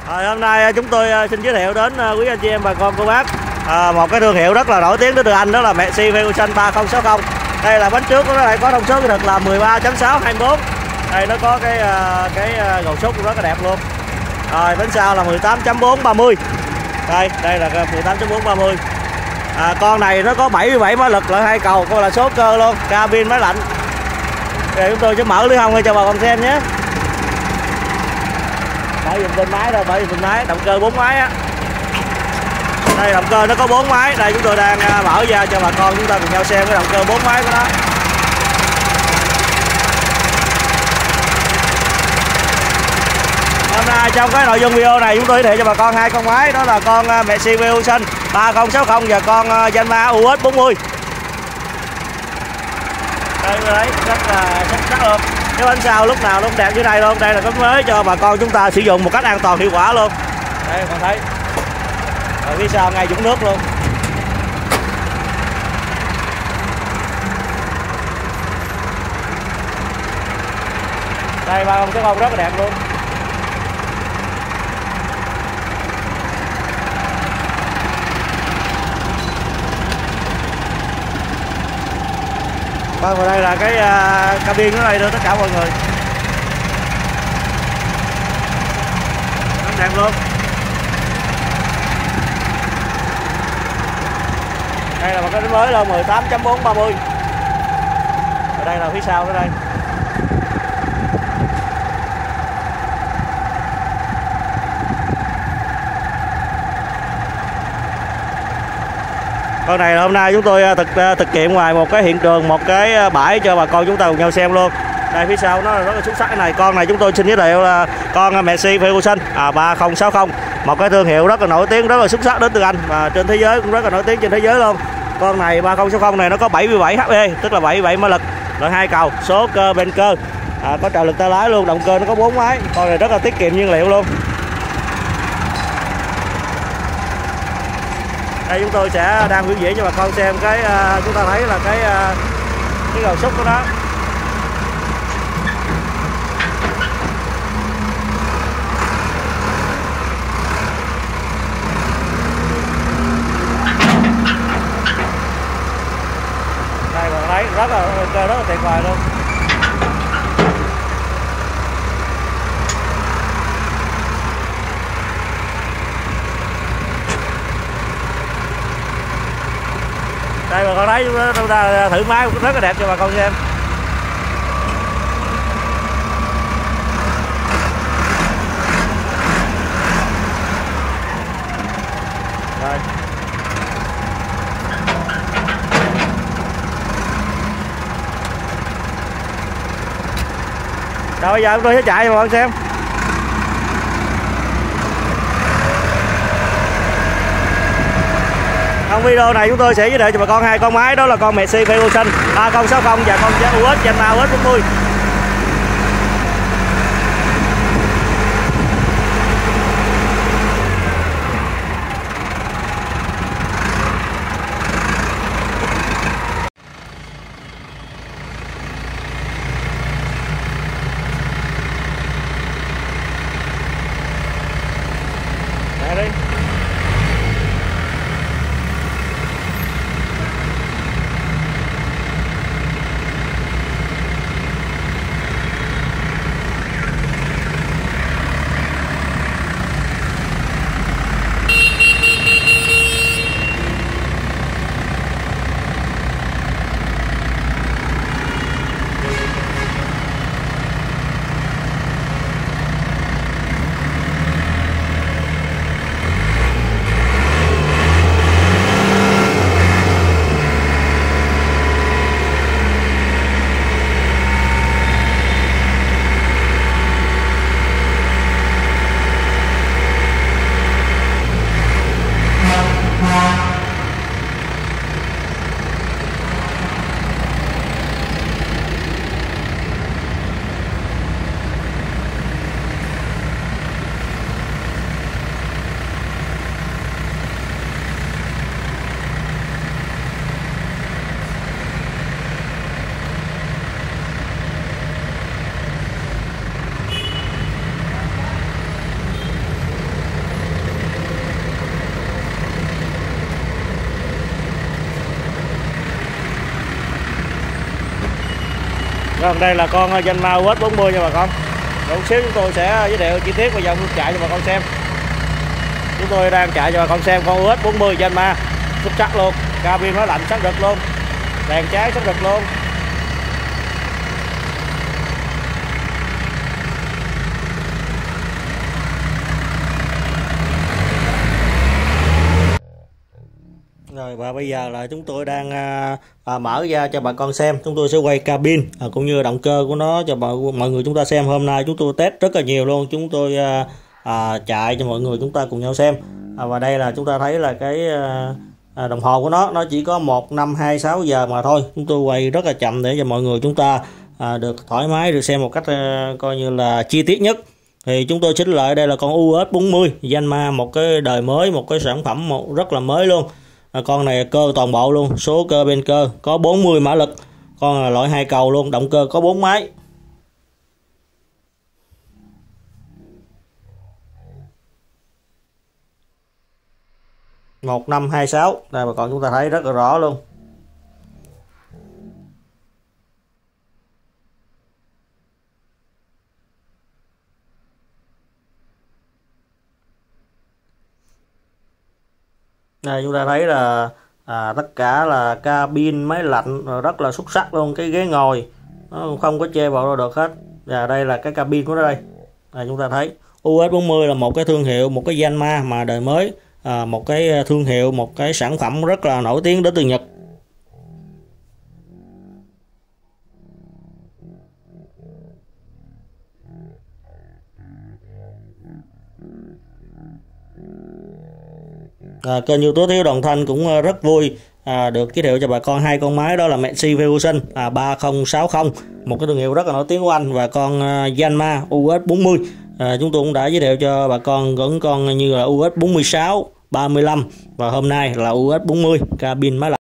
Hôm nay chúng tôi xin giới thiệu đến quý anh chị em bà con cô bác một cái thương hiệu rất là nổi tiếng đến từ Anh, đó là Merci Fusion 3060. Đây là bánh trước của nó lại có thông số kỹ thuật là 13.624. Đây nó có cái gầu xúc rất là đẹp luôn. Rồi bánh sau là 18.430. Đây là 18.430. Con này nó có 77 mã lực, loại 2 cầu, coi là số cơ luôn, cabin máy lạnh. Để chúng tôi sẽ mở lưới hông cho bà con xem nhé. Bởi dùng bên máy đâu, bởi dùng bên máy, động cơ 4 máy á. Đây động cơ nó có 4 máy, đây chúng tôi đang mở ra cho bà con chúng ta cùng nhau xem cái động cơ 4 máy của nó. Hôm nay trong cái nội dung video này chúng tôi giới thiệu cho bà con hai con máy, đó là con Merci Fusion 3060 và con Yanmar US 40. Đây rất là sắc luôn. Cái bánh sau lúc nào cũng đẹp như này luôn. Đây là cái mới cho bà con chúng ta sử dụng một cách an toàn hiệu quả luôn. Đây con thấy. Ở phía sau ngay dũng nước luôn. Đây 3060 rất là đẹp luôn. Vâng, và đây là cái cabin ở đây đưa tất cả mọi người. Rất đẹp luôn. Đây là một cái mới là 18.430. Ở đây là phía sau ở đây. Con này là hôm nay chúng tôi thực hiện ngoài một cái hiện trường, một cái bãi cho bà con chúng ta cùng nhau xem luôn. Đây phía sau nó rất là xuất sắc. Cái này con này chúng tôi xin giới thiệu là con Merci Fusion 3060, một cái thương hiệu rất là nổi tiếng, rất là xuất sắc đến từ Anh và trên thế giới cũng rất là nổi tiếng trên thế giới luôn. Con này 3060 này nó có 77 HP, tức là 77 mã lực, loại 2 cầu, số cơ bên cơ, có trợ lực tay lái luôn, động cơ nó có 4 máy. Con này rất là tiết kiệm nhiên liệu luôn. Đây chúng tôi sẽ đang biểu diễn cho bà con xem cái chúng ta thấy là cái gầu xúc của nó. Đây bạn thấy rất là tuyệt vời luôn. Đây bà con thấy chúng ta thử máy rất là đẹp cho bà con xem. Rồi. Rồi bây giờ chúng tôi sẽ chạy cho bà con xem. Trong video này chúng tôi sẽ giới thiệu cho bà con hai con máy, đó là con Merci Fusion 3060 và con US Yanmar US 40. Đây đi. Còn đây là con Yanmar UX 40 nha bà con. Một xíu chúng tôi sẽ giới thiệu chi tiết và dòng chạy cho bà con xem. Chúng tôi đang chạy cho bà con xem con UX 40 Yanmar xuất sắc luôn, cabin máy lạnh sáng rực luôn, đèn trái sáng rực luôn. Rồi và bây giờ là chúng tôi đang mở ra cho bà con xem. Chúng tôi sẽ quay cabin cũng như động cơ của nó cho mọi người chúng ta xem. Hôm nay chúng tôi test rất là nhiều luôn, chúng tôi chạy cho mọi người chúng ta cùng nhau xem. Và đây là chúng ta thấy là cái đồng hồ của nó chỉ có 1526 giờ mà thôi. Chúng tôi quay rất là chậm để cho mọi người chúng ta được thoải mái được xem một cách coi như là chi tiết nhất. Thì chúng tôi chỉnh lại, đây là con UX 40 Yanmar, một cái đời mới, một cái sản phẩm rất là mới luôn. Con này cơ toàn bộ luôn, số cơ bên cơ có 40 mã lực, con là loại 2 cầu luôn, động cơ có 4 máy. Một năm 26 đây bà con chúng ta thấy rất là rõ luôn. Đây chúng ta thấy là tất cả là cabin máy lạnh rất là xuất sắc luôn, cái ghế ngồi nó không có chê vào đâu được hết. Và đây là cái cabin của nó đây. Chúng ta thấy UX 40 là một cái thương hiệu, một cái Yanmar mà đời mới, một cái thương hiệu, một cái sản phẩm rất là nổi tiếng đến từ Nhật. Kênh YouTube Thiếu Đồng Thanh cũng rất vui được giới thiệu cho bà con hai con máy, đó là Maxi Fusion 3060, một cái thương hiệu rất là nổi tiếng của Anh, và con Yanmar UX 40. Chúng tôi cũng đã giới thiệu cho bà con những con như là UX 46, 35 và hôm nay là UX 40 cabin máy lạnh.